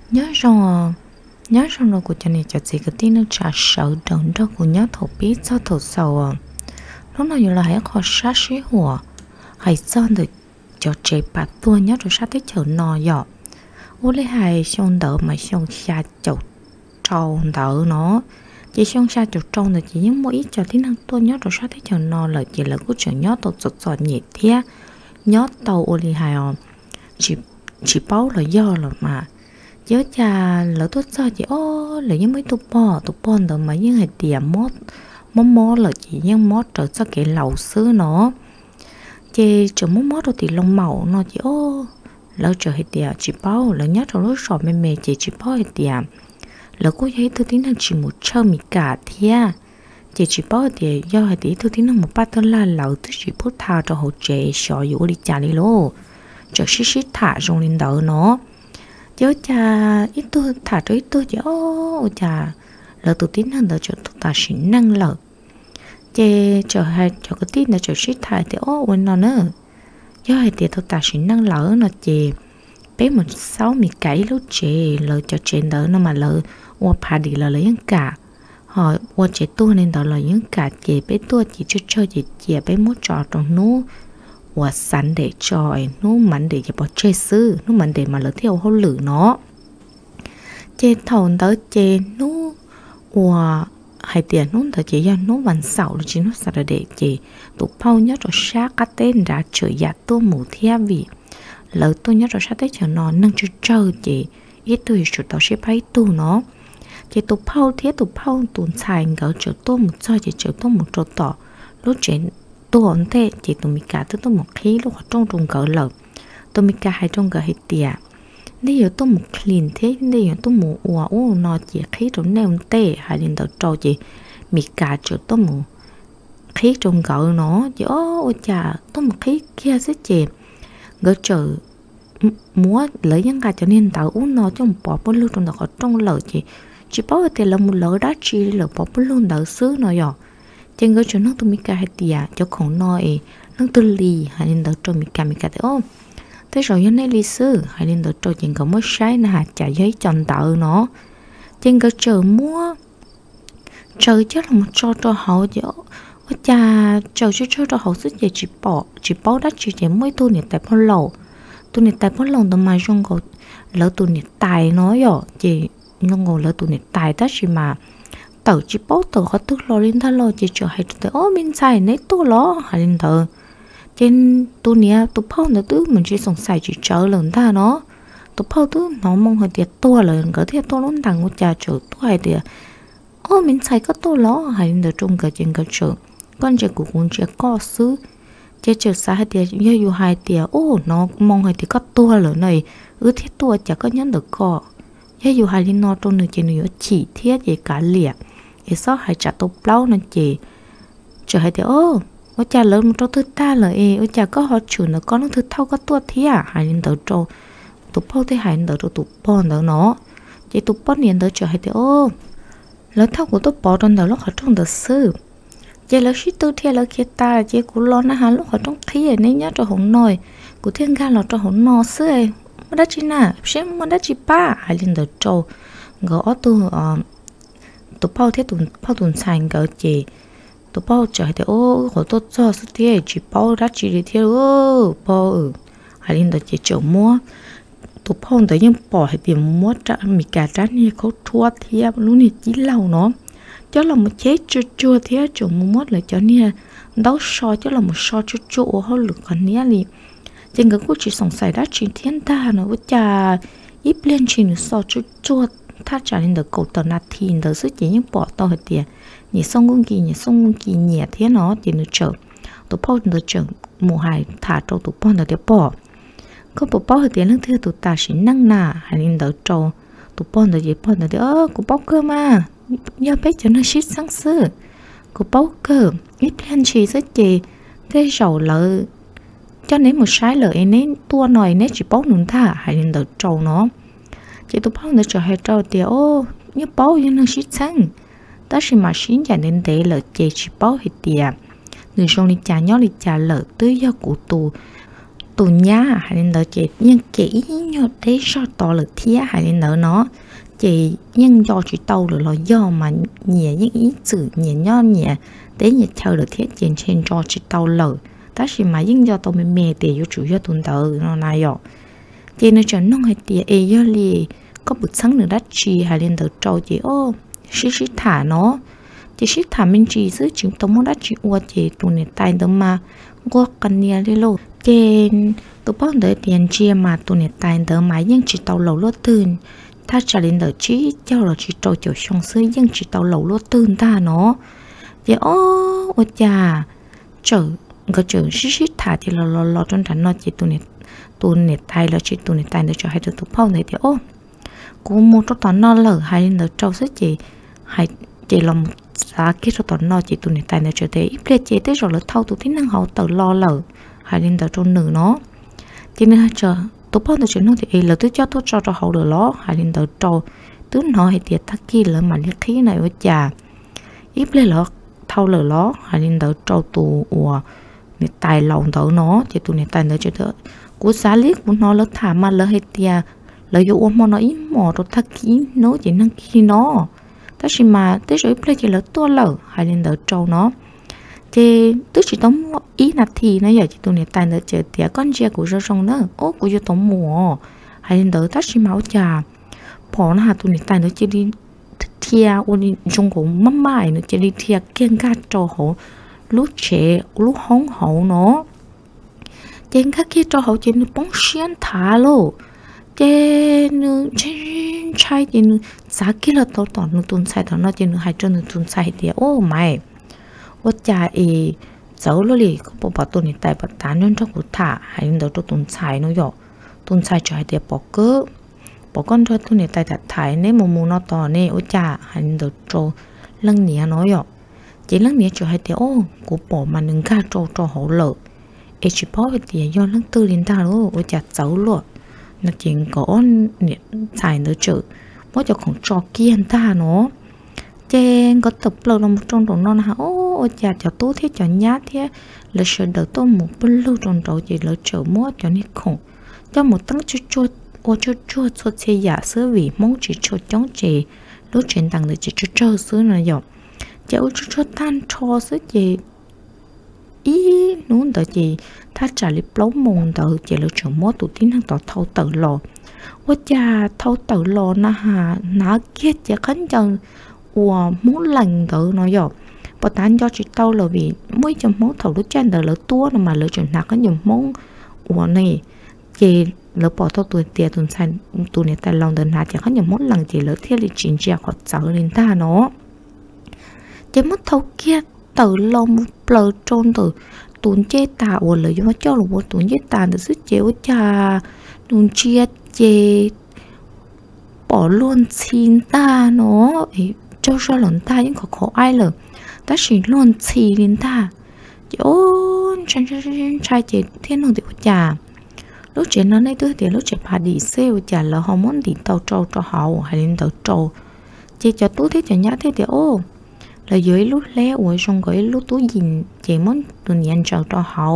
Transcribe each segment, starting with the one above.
nhớ rằng rồi của cho nên cho chị cái tin nó trả sợ đợn đó của nhớ thổ bí cho thổ sầu lúc nào là hãy khó sát sĩ hùa hãy son được cho chế bát tua nhớ rồi sát tới chở nò dọ ô lấy hai xong đỡ mà xong xa chậu trâu đỡ nó chỉ xong xa chậu trâu là chỉ những mỗi ít cho tiếng năng tua nhớ rồi sát tới chở nò là chỉ là cứ chở nhớ tàu giọt nhẹ thế nhớ tàu ô lấy hai chỉ bao là do là mà nhớ cha lỡ tốt sao chị là những mấy tụ bò được mà những hệ tiệm mót là chỉ những mót trở cho cái lẩu xứ nó chị chờ mót đâu thì lông màu nó chị lỡ trở hệ tiệm chỉ bao lỡ nhát rồi lúc sọt mềm chỉ bao hệ tiệm lỡ cô thấy tôi tính là chỉ một chơi mì cả thia chị chỉ bao thì do hệ tí tôi tính là một bát là lẩu tôi chỉ phút thao cho hỗ trợ sọ dụ đi trả đi lô chờ xí thả trong lên đỡ nó cháu cha ít tôi thả cho ít tôi chứ cha lỡ tôi tin hơn đỡ cho tôi ta xin năng lỡ chê chờ hai cho cái tin là chờ xít thải thì quên nó nữa do hai tiền tôi ta xin năng lỡ nó chê bé 16 mì cấy lúc chê lỡ cho trên đỡ nó mà lỡ qua phá đi lỡ lấy những cả họ qua chế tôi nên đỡ là những cả chê bé tôi chỉ chơi chê bé muốn trò trong nú và sẵn để tròi nó mặn để cho bỏ chơi sư nó mặn để mà lỡ theo hô lử nó chê thầu đó chê nó và hai tiền nó thật chỉ do nó vẫn xạo chỉ nó sạch để chê tụ bao nhớ rồi sát các tên đã chửi giả tôi mù theo vì lỡ tôi nhớ rồi sát tới chờ nó nâng chơi chê ít tôi chủ tao sẽ bay tu nó chê tụ bao thiết tụ bao tụ xài ngỡ chờ tôi một cho chê chờ tôi một chỗ tỏ lúc chuyện tôi ổn thế chỉ tụi mình cả tôi một khí lúc trong cỡ lợn tụi mình cả hai trong cỡ hết tiệt nếu như tôi một clean thế nếu như tôi một nó chỉ khí trong nêu tê hai đến đầu trâu chỉ mình cả chỗ tôi một khí trong cỡ nó chứ ôi chà tôi một khí kia sẽ chìm gỡ chờ múa lấy những cái cho nên tao nó trong bỏ bớt luôn trong đó trong lợn chỉ bảo thì là một lợn đã chi là bỏ bớt luôn đỡ xứ nó rồi trên cái chỗ nó tụi mình hay tiệt cho không nói nó tôi lì hay nên đỡ cho mình cả thế thế rồi như này lì sư hay nên đỡ cho chuyện có mới sai nè chả giấy chọn tợ nó trên cái chờ mua chờ chắc là một cho họ chứ cha chờ cho họ sức gì chỉ bỏ đất chỉ mới tu niệm tại bao lâu tu niệm tại bao lâu tụi mày trong có lỡ tu niệm tài nói rồi chỉ nó ngồi lỡ tu niệm tài đó chỉ mà tàu chỉ bảo tàu họ tức lo lên thà lo chỉ chờ hay tụi mình xài nấy tôi lo hay lên thờ trên tôi nia tôi phong nó tứ mình chỉ sống xài chỉ chờ lần ta nó tôi phong tứ nó mong hơi tiệt tôi lần có thể tôi luôn thằng của cha chờ tôi hay tiệt mình xài có tôi lo hay lên thờ trong cái trên cái chờ con trẻ của con trẻ có xứ trẻ chờ xa hay tiệt như yêu hai tiệt nó mong hơi tiệt có tôi lần này thiết tôi chả có nhắn được co như yêu hai lên nó trong nơi trên nơi chỉ thiết gì cả liệt thì sao hay trả tôi bao nên chị chờ hay thì ôi cha lớn một trâu thứ ta là ôi cha có họ chủ nó có nó thứ thâu có tua thế à hay nên đỡ trâu tụ bao thế hay đỡ trâu tụ bon đỡ nó chị tụ bon liền đỡ chờ hay thì lớn thâu của tôi bỏ trong đỡ lúc họ trong đỡ sư chị lớn shit tư thế lớn kia ta chị cũng lo na hà lúc họ trong khí này nhá cho hổng nồi của thiên ga là cho hổng nò sư ấy mà đã chi na xem mà đã chi ba hay nên đỡ trâu gõ tu tụ bao thế tụ bao tụ xài gỡ chị tụ bao trời thì họ tốt cho sự thế chỉ bao đã chỉ để theo bao hay lên đó chị chịu mua tụ bao tới nhưng bỏ hay tiền mua trả mì cà trắng nhưเขาthua thiệp luôn này chỉ lâu nó cho là một chế chua thế chịu mua lại cho nên đấu so cho là một so chua họ lực còn nhé li trên cái chỉ sống xài đã chỉ thiên ta nó với cha ít lên chỉ so chua thắt trả lên được cổ tờ nát thì được sức chỉ những bỏ to hết tiền nhỉ xong công kỳ nhẹ thế nó chỉ được chờ tụ bao được chờ mùa hè thả trâu tụ bao được bỏ có bộ bao hết tiền lương thứ tụ ta chỉ năng nà hay nên đỡ trâu tụ bao được gì bao được của bao cơ mà nhớ bé cho nó shit sáng sớm của bao cơ ít lên chỉ rất gì thế giàu lợi cho nên một sai lợi nên tua nồi nên chỉ bao nướng thả hay nên đỡ trâu nó chị tụ bao được chờ hay trâu thì như bao như nó shit sáng đó là mà xin trả nên để lỡ chế chỉ bảo hết tiền người trong đi trả nhỏ đi trả lỡ tới do cụ tù tụi nhá hay nên đỡ chị nhưng kỹ nhớ đấy sao to lực thía hay nên đỡ nó chị nhưng do chị tàu được là do mà nhẹ những ý sự nhẹ nho nhẹ để nhẹ theo được thiết trên cho chị tàu lợ ta chỉ mà nhưng do tàu mình mẹ để cho chủ yếu tuần tàu nó này rồi chị nó cho nó hay tiền ấy do li có bút sáng nữa đắt chi hay nên đỡ trâu chị ô xí thả nó chị xí thả mình chỉ giữ chúng tao muốn đắt chị qua chị tụi này tay đó mà qua cần nia đi luôn trên tụi bao đỡ tiền chia mà tụi này tay đỡ máy nhưng chỉ tàu lẩu lótตื่ta trả lên đỡ chỉ cho là chỉ trâu chiều xong xứ nhưng chỉ tàu lẩu lótตื่ta nó thì ô chà chờ cái chờ xí thả thì lo trong thành nó chỉ tụi này tay là chỉ tụi này tay để cho hai đứa tụi bao này thì ô cũng một trong toàn nó lỡ hai lên đỡ trâu sức chị hai chị làm giá kết cho toàn nó chỉ tụi này tay để cho thế ít lệ chế tới rồi là thâu tụi thích năng hậu tự lo lỡ hai lên đỡ trong nửa nó cho nên hai chờ tụi bao giờ nó thì là tôi cho tôi cho hậu được lo hai lên đỡ trâu tứ nó hay tiệt thắc kia là mà liệt khí này với chà ít lệ lỡ thâu lỡ lo hai lên đỡ trâu tụi này tay lòng đỡ nó chỉ tụi này tay để cho đỡ cú xá liếc muốn nó lỡ thả mà lỡ hay tiệt lợi dụng mà nó ít mò rồi thắc khí nó chỉ năng khí nó ta chỉ mà tới rồi plei chỉ là tua lở hay lên đỡ trâu nó thì tôi chỉ tóm ý là thì nó giờ chỉ tụi này tài nữa chờ tía con chia của rau rong nữa ô của yo tóm mùa hay lên đỡ ta chỉ máu trà bỏ nó hà tụi này tài nữa chỉ đi thia đi trong cổ mắm mải nữa chỉ đi thia kiêng cá trâu hổ lúc trẻ lúc hóng hậu nó trên các kia trâu hậu trên bóng xiên thả luôn trên trai trên giá kia là tao toàn nó tuần sai thằng nó trên hai chân nó tuần sai thì ô mày ô cha ấy cháu lo lì có bỏ tuần này tại bắt tán nên trong cuộc thả hay nên đâu cho tuần sai nó dọ tuần sai cho hai thì bỏ cơ bỏ con cho tuần này tại thật thái nếu mù nó to nè ô cha hay nên đâu cho lăng nhẹ nó dọ chỉ lăng nhẹ cho hai thì ô của bỏ mà đừng ca cho hổ lợ ấy chỉ bỏ về thì do lăng tư lên ta luôn ô cha cháu luôn nó chỉ có xài nữa chữ mỗi chỗ không cho kiên ta nó trên có tập lâu là một trong đó nó hả ô chả cho tốt thế cho nhát thế là sợ đỡ tôi một bên lưu trong đó chỉ là chờ mỗi cho nên khủng cho một tăng chua chua xe giả sữa vì mong chỉ cho chống chỉ lúc trên tầng được chỉ cho sữa này dọc cháu cho tan cho sữa gì ý muốn đợi gì ta trả lời lâu mồm đợi chỉ là chờ mỗi tụi tin hàng tỏ thâu tự lò ôi cha thâu tự lò na hà ná kia chỉ khấn chân muốn lành tự nó dọc và tán cho chị tao là vì mỗi chấm món thầu lúc trên đời lỡ tua mà lỡ chuyện nặng cái nhiều món này chị lỡ bỏ tao tuổi tiền tuần sai tụi này tại lòng đời nào chỉ có nhiều món lần chị lỡ thiết lịch trình chia họ sợ lên ta nó chỉ mất thâu kia tự lòng lỡ trôn từ tuần chế tà lợi dụng cho là một tuần chế tà được sức chéo cha tuần chia chê bỏ luôn xin ta nó cho lần ta những khó ai lỡ ta chỉ luôn xì lên ta ôn trai chị thiên hồng tiểu trà lúc chuyện nó này tôi thì lúc chuyện bà đi sale chả là họ muốn đi tàu trâu cho họ hay lên tàu trâu chị cho tôi thế cho nhá thế thì ô là dưới lúc lẽ ở trong cái lúc tôi nhìn chị muốn tuần nhận trâu cho họ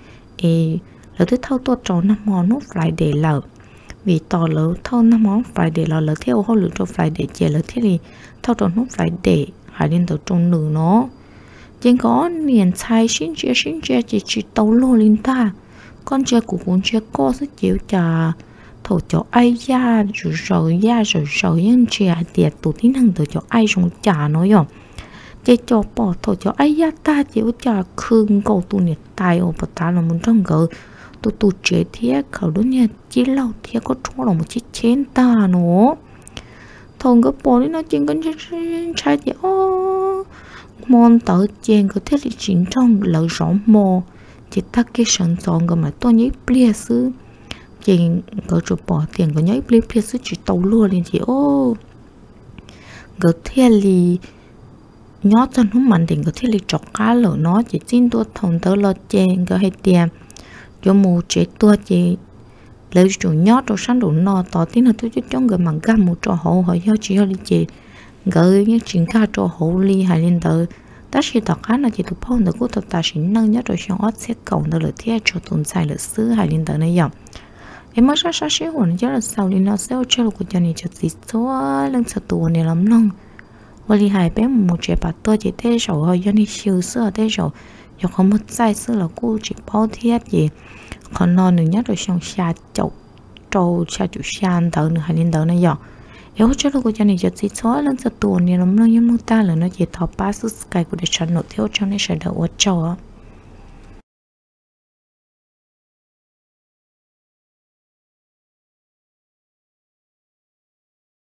là tôi thâu tôi trâu năm món nó phải để lỡ vì tỏ lỡ thâu năm món phải để lỡ theo họ lựa cho phải để chị lỡ thế thì thâu trâu nó phải để hay lên tàu trâu nửa nó chỉ có niềm sai xin chia chỉ tàu lô lên ta con chia của con chia co rất chịu trà thổ cho ai ra rồi nhưng chia tiệt tụ tín hàng từ cho ai trong trà nói rồi chỉ cho bỏ thổ cho ai ra ta chịu trà khương cầu tụ nhiệt tài ở bờ ta là muốn trong gờ tụ chế thiết khẩu đối nhiệt chỉ lâu thiết có chỗ là một chiếc chén ta nó thằng cái bỏ đi nó chỉ cần trái thì món tớ trên có thể là chính trong lời rõ mò chỉ tắc cái sản phẩm mà tôi nhớ bia sư chỉ có chụp bỏ tiền có nhớ bia sư chỉ tàu luôn lên thì có thể là nhớ cho nó mạnh thì có thể là chọc cá lỡ nó chỉ xin tôi thằng tớ lo trên có hay tiền cho mù chế tôi chỉ lấy chủ nhớ đồ sáng đồ nọ tỏ tiếng là tôi cho trong người mà gam một trò hậu hỏi do chỉ là chị gửi những chuyện ca trò hậu ly hay lên tờ ta chỉ tao cá là chỉ tụ phong được cũng tao ta chỉ nâng nhớ rồi xong ót xét cầu được lửa thiệt cho tồn tại lửa xứ hay linh tới này dòng em mới sát xíu hồn chứ là sau đi nó sẽ chơi của cho này cho gì số lưng sợ tù này lắm luôn và đi hai bé một trẻ bà tôi chỉ thế sầu hơi cho đi siêu sữa thế sầu cho không mất sai sữa là cô chỉ bao thiết gì còn non nữa nhớ rồi xong xa chậu trâu xa chủ san tờ nữa hay linh tới này dòng nếu chơi của cho này cho gì số lưng sợ tù này lắm luôn nhưng mà ta là nó chỉ thọ ba số sky của để chọn nốt thiếu cho nên sẽ đỡ quá trâu á